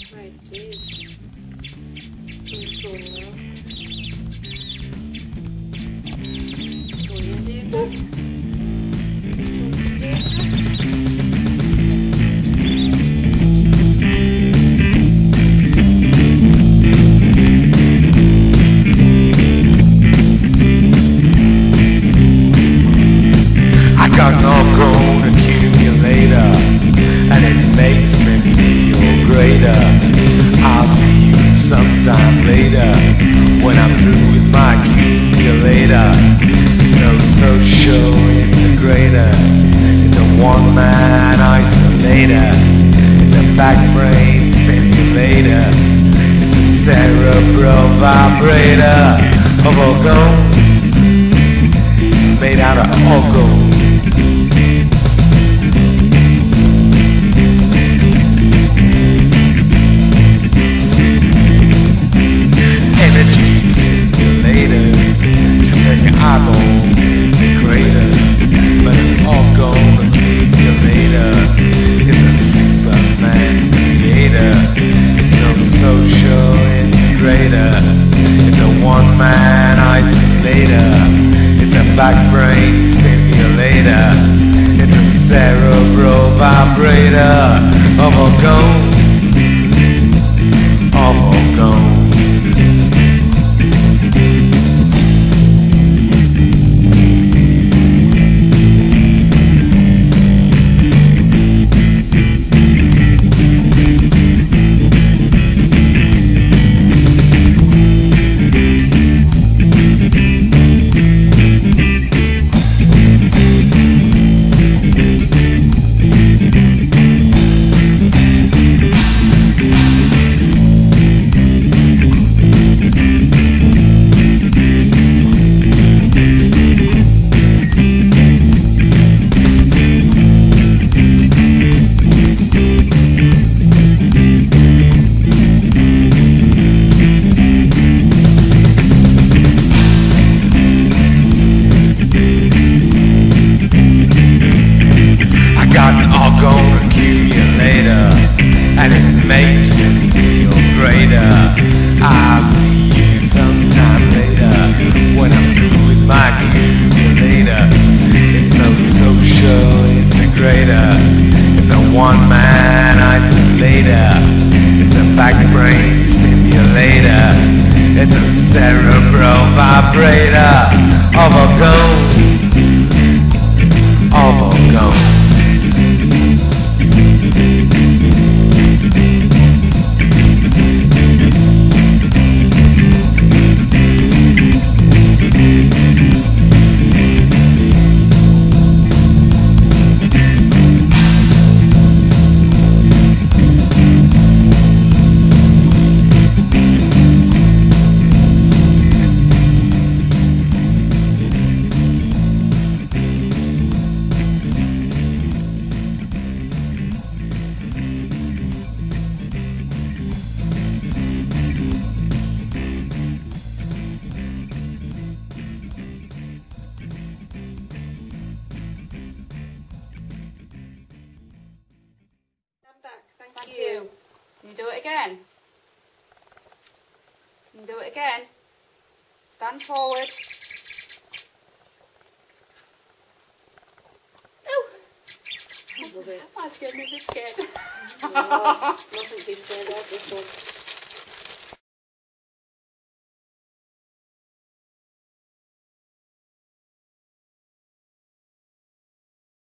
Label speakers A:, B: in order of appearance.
A: Right, jeez. Who's going now? Going in there.
B: I got no gold accumulator, and it makes me feel greater. I'll see you sometime later when I'm through with my accumulator. No social integrator, it's a one-man isolator. It's a back brain stimulator. It's a cerebral vibrator of orgone. It's made out of orgone. Eyeball integrators, but it's all gone accumulator. It's a Superman creator. It's no social integrator. It's a one-man isolator. It's a back brain stimulator. It's a cerebral vibrator of orgone. Of orgone. Accumulator, and it makes me feel greater. I'll see you sometime later when I'm through with my accumulator. It's no social integrator. It's a one-man isolator. It's a back brain stimulator. It's a cerebral vibrator of orgone. Of orgone.
A: Thank you.
C: Can you do it again? Can you do it again? Stand forward. Oh!
A: I love it.
C: That's getting a bit scared.
A: No, nothing beats that, this one.